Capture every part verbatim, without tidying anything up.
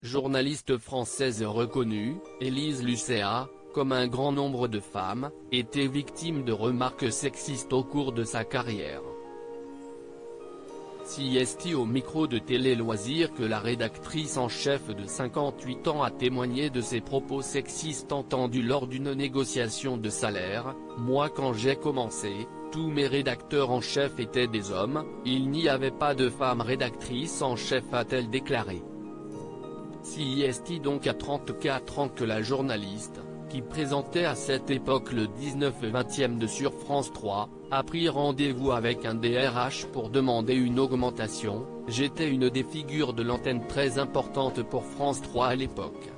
journaliste française reconnue, Élise Lucet a, comme un grand nombre de femmes, été victime de remarques sexistes au cours de sa carrière. Si est au micro de Télé Loisirs que la rédactrice en chef de cinquante-huit ans a témoigné de ses propos sexistes entendus lors d'une négociation de salaire. « Moi quand j'ai commencé, tous mes rédacteurs en chef étaient des hommes, il n'y avait pas de femme rédactrice en chef », a-t-elle déclaré. Si est donc à trente-quatre ans que la journaliste, qui présentait à cette époque le dix-neuf vingtième de sur France trois, a pris rendez-vous avec un D R H pour demander une augmentation. « J'étais une des figures de l'antenne très importante pour France trois à l'époque.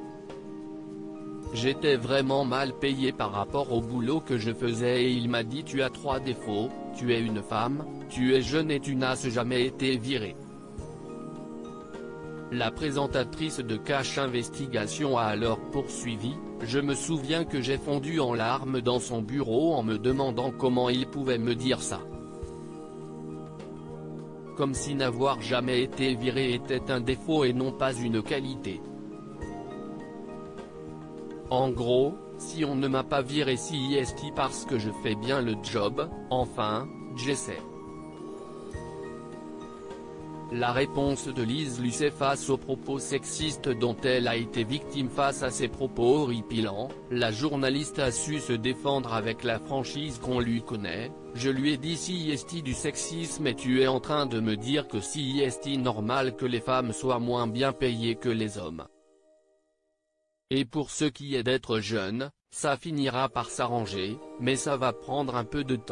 J'étais vraiment mal payé par rapport au boulot que je faisais et il m'a dit tu as trois défauts, tu es une femme, tu es jeune et tu n'as jamais été virée. » La présentatrice de Cache Investigation a alors poursuivi, « Je me souviens que j'ai fondu en larmes dans son bureau en me demandant comment il pouvait me dire ça. Comme si n'avoir jamais été viré était un défaut et non pas une qualité. En gros, si on ne m'a pas viré si est parce que je fais bien le job, enfin, j'essaie. » La réponse de Lise Lucet face aux propos sexistes dont elle a été victime. Face à ces propos horripilants, la journaliste a su se défendre avec la franchise qu'on lui connaît. « Je lui ai dit si est du sexisme et tu es en train de me dire que si est normal que les femmes soient moins bien payées que les hommes. Et pour ce qui est d'être jeune, ça finira par s'arranger, mais ça va prendre un peu de temps. »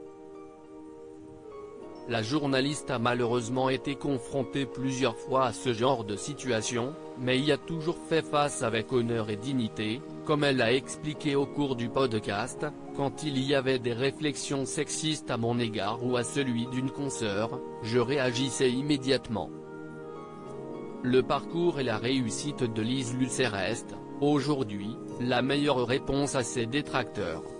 La journaliste a malheureusement été confrontée plusieurs fois à ce genre de situation, mais y a toujours fait face avec honneur et dignité, comme elle l'a expliqué au cours du podcast. « Quand il y avait des réflexions sexistes à mon égard ou à celui d'une consoeur, je réagissais immédiatement. » Le parcours et la réussite de Lise Lucet restent, aujourd'hui, la meilleure réponse à ses détracteurs.